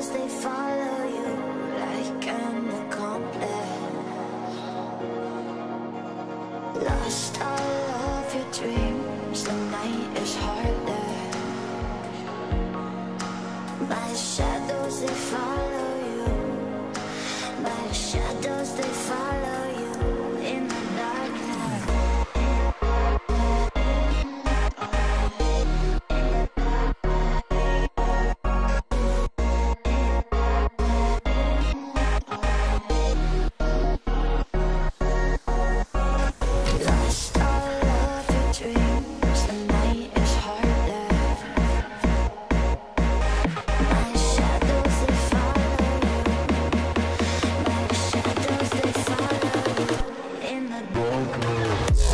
shadows, they follow you like an accomplice. Lost all of your dreams, the night is harder. My shadows, they follow you. My shadows, they follow you in the darkness. Lost all of your dreams, the night is harder. My shadows, they follow you. My shadows, they follow you in the darkness.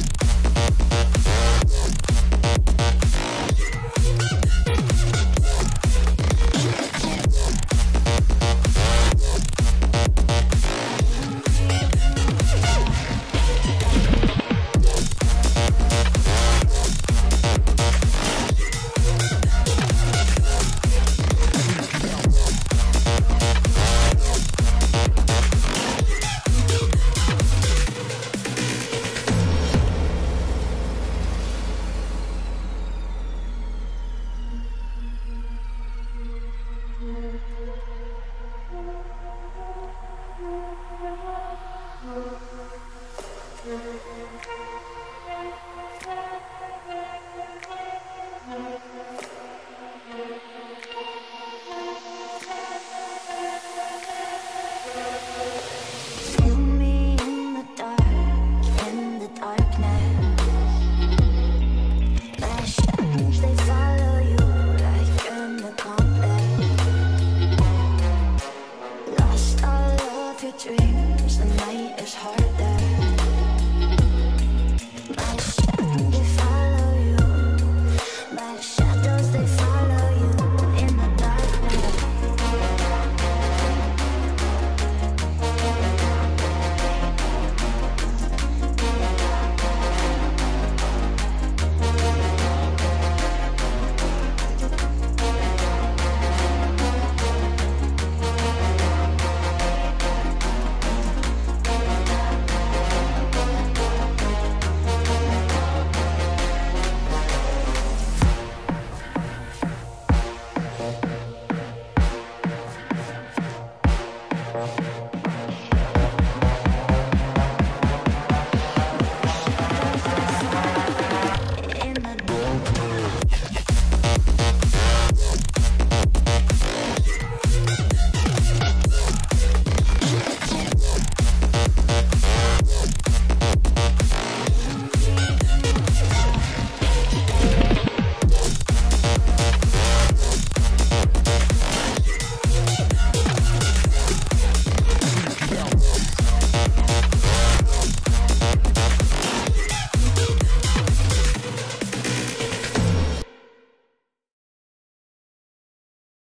Feel me in the dark, in the darkness. My shadows, they follow you like an accomplice. Lost all of your dreams, the night is harder.